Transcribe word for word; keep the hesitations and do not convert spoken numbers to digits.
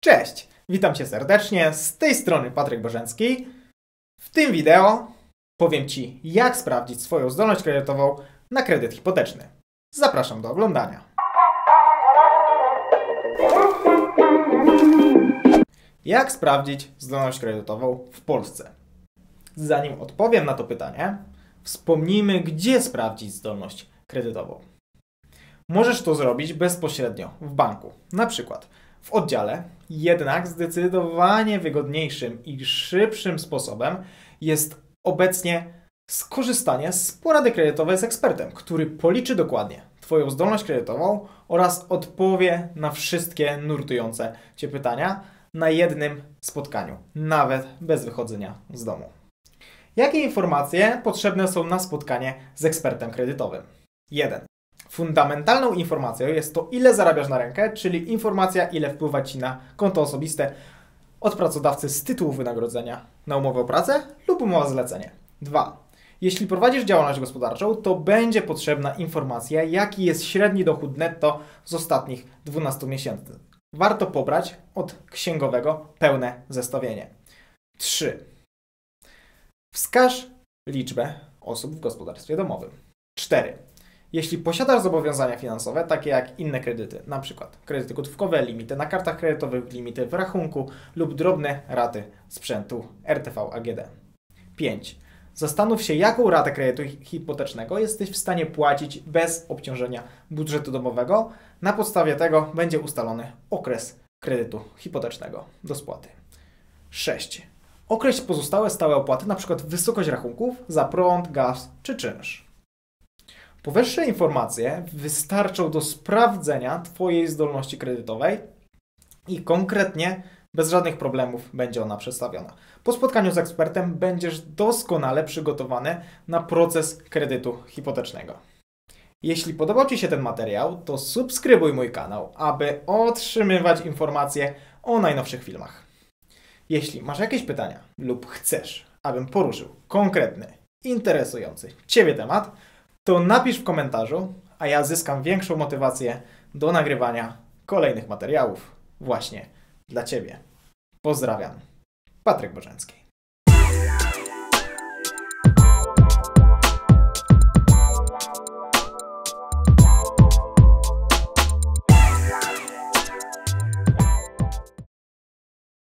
Cześć, witam Cię serdecznie, z tej strony Patryk Bożencki. W tym wideo powiem Ci, jak sprawdzić swoją zdolność kredytową na kredyt hipoteczny. Zapraszam do oglądania. Jak sprawdzić zdolność kredytową w Polsce? Zanim odpowiem na to pytanie, wspomnijmy, gdzie sprawdzić zdolność kredytową. Możesz to zrobić bezpośrednio w banku, na przykład w oddziale, jednak zdecydowanie wygodniejszym i szybszym sposobem jest obecnie skorzystanie z porady kredytowej z ekspertem, który policzy dokładnie Twoją zdolność kredytową oraz odpowie na wszystkie nurtujące Cię pytania na jednym spotkaniu, nawet bez wychodzenia z domu. Jakie informacje potrzebne są na spotkanie z ekspertem kredytowym? jeden. Fundamentalną informacją jest to, ile zarabiasz na rękę, czyli informacja, ile wpływa Ci na konto osobiste od pracodawcy z tytułu wynagrodzenia na umowę o pracę lub umowę zlecenie. dwa. Jeśli prowadzisz działalność gospodarczą, to będzie potrzebna informacja, jaki jest średni dochód netto z ostatnich dwunastu miesięcy. Warto pobrać od księgowego pełne zestawienie. trzy. Wskaż liczbę osób w gospodarstwie domowym. cztery. Jeśli posiadasz zobowiązania finansowe, takie jak inne kredyty, np. kredyty gotówkowe, limity na kartach kredytowych, limity w rachunku lub drobne raty sprzętu R T V A G D. pięć. Zastanów się, jaką ratę kredytu hipotecznego jesteś w stanie płacić bez obciążenia budżetu domowego. Na podstawie tego będzie ustalony okres kredytu hipotecznego do spłaty. sześć. Określ pozostałe stałe opłaty, np. wysokość rachunków za prąd, gaz czy czynsz. Powyższe informacje wystarczą do sprawdzenia Twojej zdolności kredytowej i konkretnie, bez żadnych problemów, będzie ona przedstawiona. Po spotkaniu z ekspertem będziesz doskonale przygotowany na proces kredytu hipotecznego. Jeśli podobał Ci się ten materiał, to subskrybuj mój kanał, aby otrzymywać informacje o najnowszych filmach. Jeśli masz jakieś pytania lub chcesz, abym poruszył konkretny, interesujący Ciebie temat, to napisz w komentarzu, a ja zyskam większą motywację do nagrywania kolejnych materiałów właśnie dla Ciebie. Pozdrawiam. Patryk Bożencki.